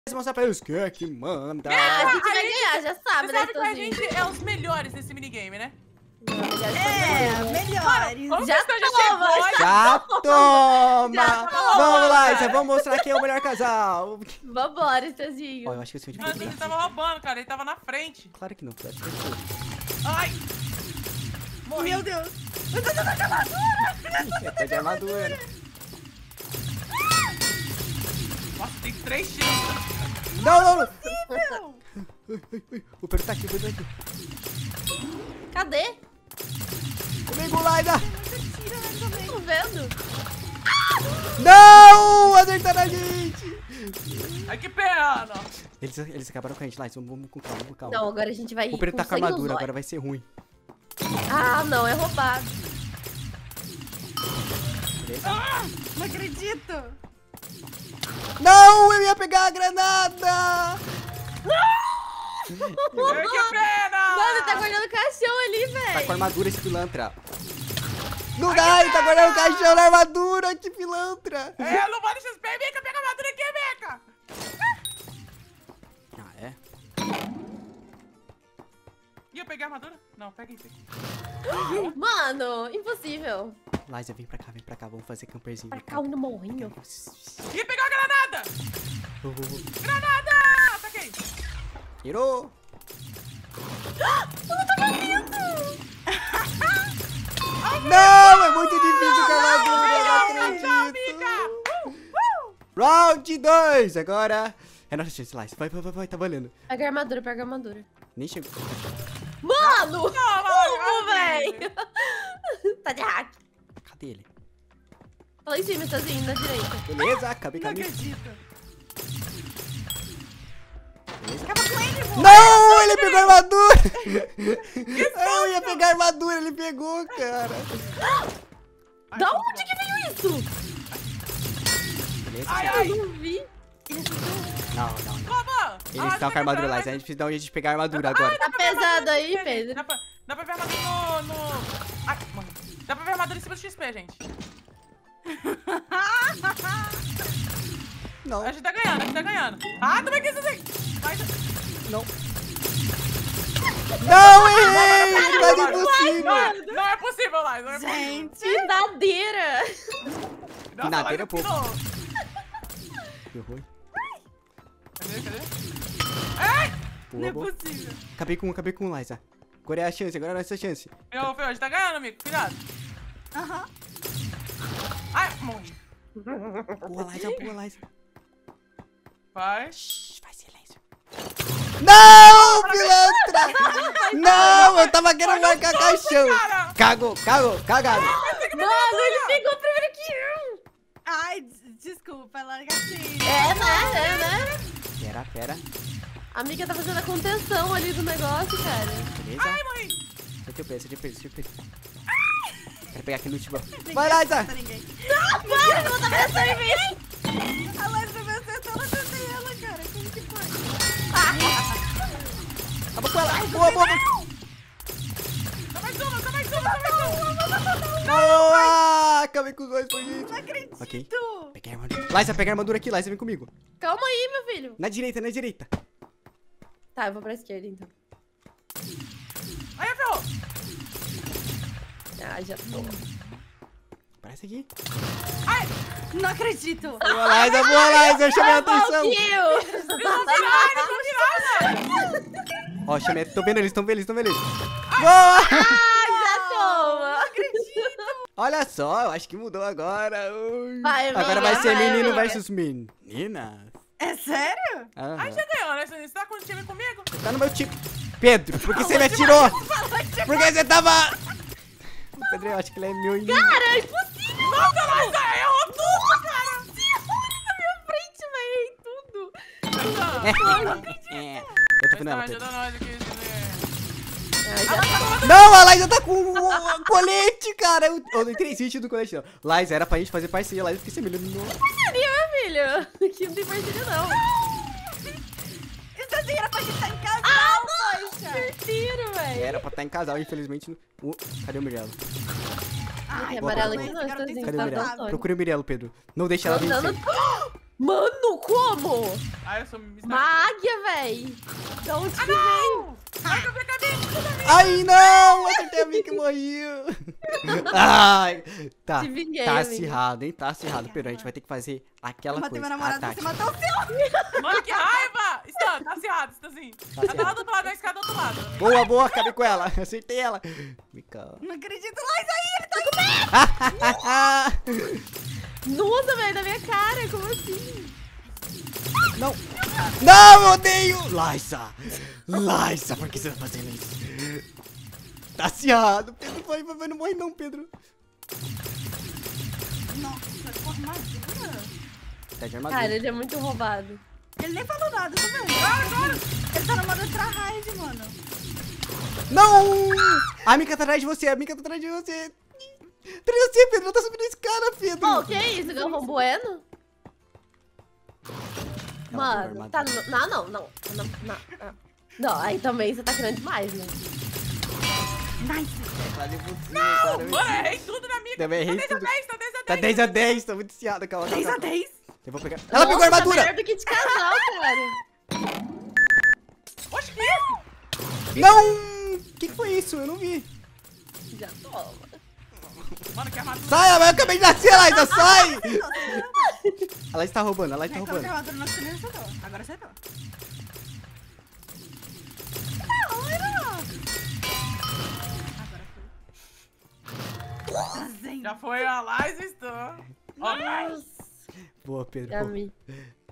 Mostrar pra eles quem é que manda. A gente vai ganhar, já sabe, Você né, sabe que a Tozinho? gente é os melhores nesse minigame, né? Melhores. Como Já que você toma, chegou? Já toma! Já toma. Vamos lá, já vamos mostrar quem é o melhor casal. Vambora, Tozinho. Ó, eu acho que eu sou de Nossa, ele tava roubando, cara. Ele tava na frente. Claro que não, eu acho que eu sou. Ai! Morri. Meu Deus. Eu tô de armadura. Nossa, tem 3 tiros. Não! O Pedro tá aqui, o Pedro tá aqui. Cadê? Comigo, Laida! Tô vendo. Não! Acertaram a gente! Ai, que pena. Eles acabaram com a gente, Laida. Vamos com calma, com calma. Não, agora a gente vai ir O Pedro tá com sangue no armadura, zóio. agora vai ser ruim. Ah, não, é roubado. Beleza? Não acredito. Não! Eu ia pegar a granada! Ai, que pena. Mano, ele tá guardando caixão ali, Tá velho. com armadura esse pilantra. Não dá, ele tá guardando o caixão na armadura, que pilantra! É, eu não vou deixar esse pé. Vem cá, pega a armadura aqui, Meca. Ah, é? Ih, eu peguei a armadura? Não, pega isso aqui. Mano, impossível. Liza, vem pra cá, vamos fazer camperzinho. Pra cá, no morrinho. Ih, pegou a granada. Granada! Ataquei. Tirou! Não, é muito difícil com a armadura, eu não acredito. Round 2, agora é nossa chance, Liza. Vai, tá valendo. Pega a armadura. Nem chegou. Mano! Não, Como, velho? Tá de hack. Cadê ele? Tá lá em cima, Tozinho, na direita. Beleza, acabei com Não a minha. acredito. Beleza. Acaba com ele, vô. Não, ele pegou a armadura. Eu ia pegar a armadura, ele pegou, cara. Da onde que veio isso? Beleza. Ai, Eu não vi. Não. Roubou. Eles estão com a armadura, Liza. A gente precisa dar um jeito de pegar a armadura agora. Tá pesado aí, Pedro. Dá pra ver a armadura no... Ai, mano. Dá pra ver a armadura em cima do XP, gente. Não, A gente tá ganhando, Ah, também quis assim. Mas... não. Não, errei! Mas impossível. Não é possível, Liza. Não é possível. Gente. Finadeira. Nossa, Finadeira, Liza pô. pinou. Deu ruim. Cadê? Ai! Não é Boa. possível. Acabei com um, Liza. Agora é a chance, agora é a nossa chance. Meu, a gente tá ganhando, amigo. Cuidado. Aham. Ai, morri. Boa, Liza. Vai. Shhh, faz silêncio. Não, pilantra! Não, eu tava querendo marcar caixão. Cara. Cagado. Mano, ele pegou primeiro que eu. Ai, desculpa, largatinho. É, né? Pera. A amiga tá fazendo a contenção ali do negócio, cara. Beleza? Ai, morri. Deixa eu perder. Quero pegar aqui no último. Vai, Liza! Ninguém. Para, não tá prestando em mim. A Liza vai acertar, ela acertei ela, cara. Como que foi? Acabou com ela. Boa. Só mais uma. Boa! Acabei com os dois, foi gente. Não acredito. Ok. Peguei a armadura. Liza, pega a armadura aqui, Liza, vem comigo. Calma aí, meu filho. Na direita. Tá, eu vou pra esquerda, então. Ai, ferrou. Ah, já tô. Parece aqui. Ai. Não acredito. Boa, Liza, eu chamei a atenção. Kill. Ó, chamei, tô vendo eles. Boa! Já toma. Olha só, eu acho que mudou agora. Ui. Vai, Agora vai ser menino versus meninas. É sério? Aham. Ai, já ganhou, né? Você tá com o time comigo? Tá no meu time. Pedro, por que você me atirou? Porque você tava... O Pedro, eu acho que ele é meu inimigo. Cara, é impossível. Nossa, Liza, errou tudo, cara. Na minha frente, velho. Tudo. Eu tô vendo ela, Ajuda Pedro. nós aqui. Ah, já tô. Não, a Liza tá com o colete, cara. Eu não entrei sentido do colete, não. Liza, era pra gente fazer parceria. Liza, por que você me eliminou? Parceria, meu filho. Aqui não tem parceria, não. Isso assim era pra gente estar em casa. Poxa. Parceiro, velho. Era pra estar em casal, infelizmente. Cadê o Mirelo? Tem Ai, boa, amarelo boa, aqui boa. não, Tozinho. Cadê o Tá Mirelo? dando. Procure o Mirelo, Pedro. Não deixa ela Tá vencer. dando. Mano, como? Ai, eu sou Mr. Uma águia, véi. Da onde que veio? Não! Ai, que eu fiquei cabeça. Ai, não! Acertei a Mica e morreu. Ai, tá. Te vinguei, Tá amiga. acirrado, hein? Tá acirrado. Pedro, a gente vai ter que fazer aquela Eu matei coisa. meu namorado, Ataque. você matou o seu. Mano, que raiva! Stan, tá acirrado, Stanzinho. Tá lá do outro lado da escada, do outro lado. Boa, boa, acabei com ela. Acertei ela. Mica. Não acredito, Laís, aí, ele tá com medo. Nossa, velho, na minha cara. Como assim? Não. Não, eu odeio. Laisa. Laisa, por que você tá fazendo isso? Tá acirrado. Pedro, vai, não morre não, Pedro. Nossa, que armadura. Tá de armadura. Cara, ele é muito roubado. Ele nem falou nada, tá vendo? Ele tá no modo tryhard, mano. Não! A Mica tá atrás de você, a Mica tá atrás de você. Atrás de você, Pedro. Ela tá subindo a escada, Pedro. Ô, que isso? Galvão Bueno? Mano, tá... Não. Não, aí também você tá querendo demais, né? Nice. Falei você, Não, cara. mano, errei tudo na minha. Também errei Tá tudo. 10 a 10, tá 10 a 10. Tá 10 a 10, tô muito viciado, calma. 10 a 10. Eu vou pegar. Ela pegou a Nossa, armadura! Tá melhor do que de casal, cara. Oxe, que isso? Não! O que foi isso? Eu não vi. Já toma. Mano, que armadura. Sai, eu acabei de nascer, Laisa, sai! Ela está roubando, ela está Então, que roubando. armadura não acertou. Agora acertou. Agora foi. Já foi a Liza Stan. Ó, Nossa, Boa, Pedro. pra Boa. mim.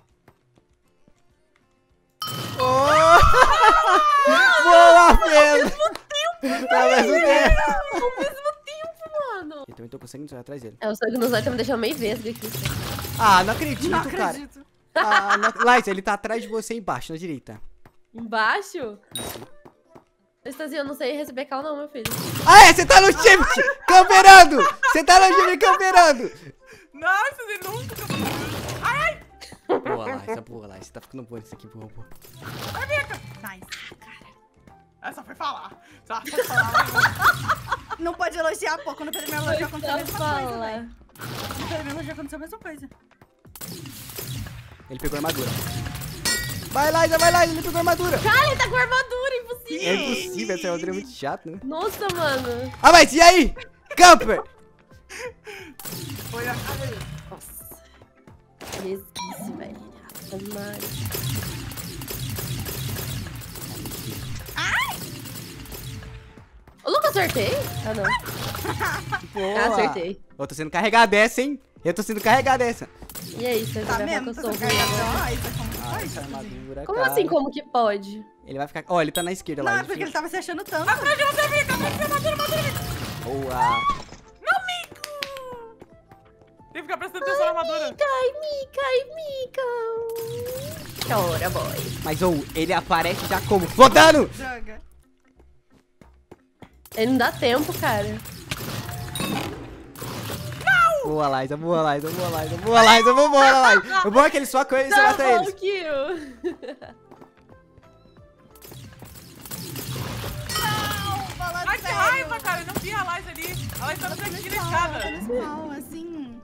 Boa, Pedro! Ao mesmo tempo! Ao mesmo tempo, mano. Eu também tô conseguindo sair atrás dele. É, o sangue nos olhos tá me deixando meio vesga aqui. Ah, não acredito, Não cara. acredito. Ah, Laisa, ele tá atrás de você embaixo, na direita. Embaixo? Estazinho, eu não sei receber cal não, meu filho. Ah, é? Você tá no shift camperando! Você tá no shift camperando! Nossa, você nunca. Ai, ai. Boa, Laisa. Você tá ficando boa nisso aqui, boa. Ai, Mica. Nice. Essa foi falar. Só foi falar. Não pode elogiar, pô. Quando o Pedro me elogia, aconteceu a mesma coisa, Fala. velho. Quando o Pedro me elogia, aconteceu a mesma coisa. Ele pegou a armadura. Vai, Laisa, ele pegou a armadura. Cara, ele tá com armadura, impossível. É impossível, essa armadura é muito chata, né? Nossa, mano. Ah, mas e aí? Camper! Foi a cara. Nossa. Resquício, velho. Armário. Ô, Lucas, acertei? Ah, não. Boa. Ah, acertei. Eu tô sendo carregado dessa, hein? Eu tô sendo carregado dessa. E aí, você Tá vai falar que mesmo? eu Tá sou sendo ruim agora? carregado. Ah, isso é como que Ah, faz? essa armadura, Como cara. assim, como que pode? Ele vai ficar... Ó, ele tá na esquerda lá. Não, é ele porque ele fica- tava se achando tanto. Atrás de você, Mica. Atrás de você, armadura. Boa. Não, Mico. Tem que ficar prestando atenção na armadura. Mica. Chora, boy. Mas, ou, ele aparece já como? Flodando! Droga. Ele não dá tempo, cara. Boa, Laisa, boa, Laisa. O bom é que ele só corre e você mata Double eles. kill. Não, falando Ai, que sério. raiva, cara. Eu não vi a Liza ali. A Liza tá no cantinho da escada. Tá no spawn, assim.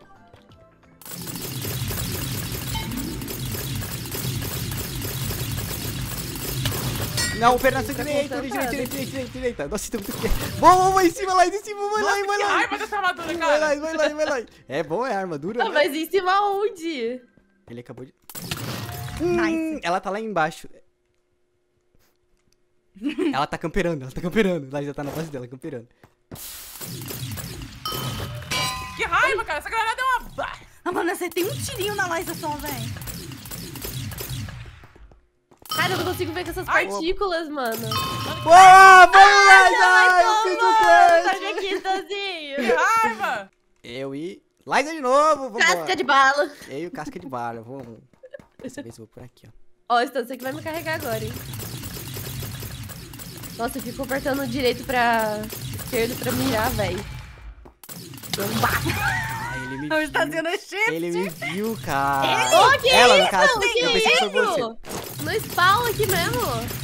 Não, o Fernando, Tá direita. Nossa, tá muito quieto. Boa, em cima, Laisa, em cima, vai Nossa, que lá. raiva dessa armadura, Vai cara. lá. É bom, é a armadura, Ah, né? mas em cima onde? Ele acabou de... Nice. Ela tá lá embaixo. Ela tá camperando. Laisa tá na base dela, camperando. Que raiva, cara. Essa granada é uma... Ah, mano, você tem um tirinho na Liza só, velho. Cara, eu não consigo ver com essas Ai, partículas, mano. Boa, vamos, Laisa! Eu fiz o Sai quest! daqui, Que Stazinho. raiva. Eu e... Laisa de novo, vamos Casca de bala. Eu e o casca de bala, vamos. Dessa vez eu vou por aqui, ó. Ó, Stan, você que vai me carregar agora, hein. Nossa, eu fico apertando direito pra esquerdo pra mirar, velho. Ah, ele me Não está viu. sendo shift. Ele me viu, cara. Ô, que Ela, no isso? caso. Que Eu pensei que foi você. isso? No spawn aqui mesmo.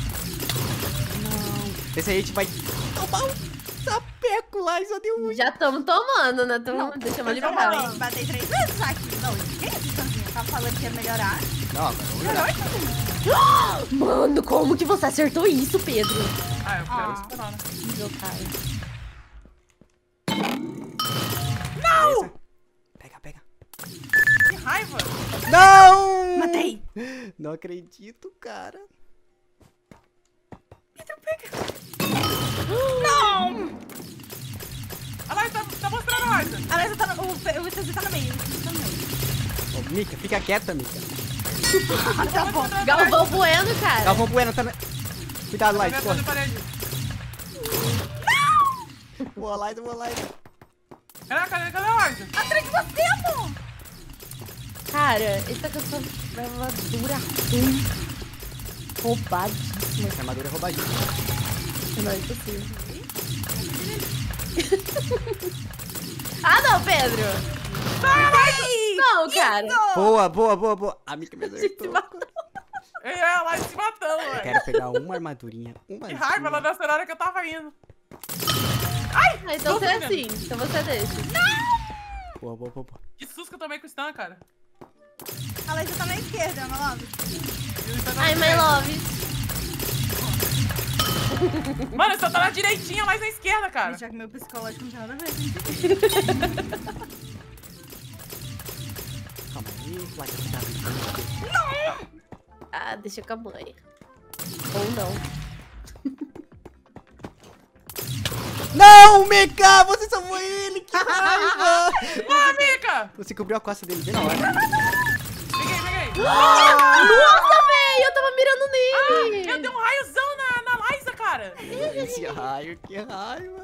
Esse aí a gente vai tomar um sapeco lá e só deu um... Já estamos tomando, né? Deixa eu Eu liberar. batei 3 vezes aqui. Não, que isso, Stanzinha? Tá falando que ia melhorar. Não, agora vamos melhorar. Mano, como que você acertou isso, Pedro? Ah, eu quero esperar, né? Meu cara. Beleza. Pega, pega. Que raiva. Não! Matei. Não acredito, cara. Não! A Laís tá mostrando a Laís. A Laísa tá no... O VTZ tá no meio. Ô, Mika, fica quieta, Mika. Tá bom. Galvão Bueno, cara. Galvão Bueno tá na... Cuidado, Laís, Vai corre. parede. Boa, Laís, boa, Laís. Cadê a Laís? Atrás de você, amor. Cara, ele tá com essa armadura ruim. Roubadíssima. Essa armadura é roubadinha. Não é possível. Ah, não, Pedro. Não, cara. Boa, boa, boa, boa. A Mika me acertou. A Laís se matando, Eu velho. quero pegar uma armadurinha. Uma Que raiva, ela armadura. dançou na hora que eu tava indo. Ah, então você é Tô assim. Então você é desse. Boa, boa, boa, boa. Que susto que eu tomei com o stun, cara. A Laísa tá na esquerda, meu love. Ai, my love. Mano, você tá na direitinha, mas na esquerda, cara. Já que meu psicológico não tem nada a ver. Calma aí, placa que tá vindo. Ah, deixa com a mãe. Ou não. Não, Mika! Você salvou ele! Que raiva! Ah, Mika! Você cobriu a costa dele bem na hora. Peguei. Nossa, velho, eu tava mirando nele. Eu dei um raiozão na Laísa, cara. Esse raio, que raiva!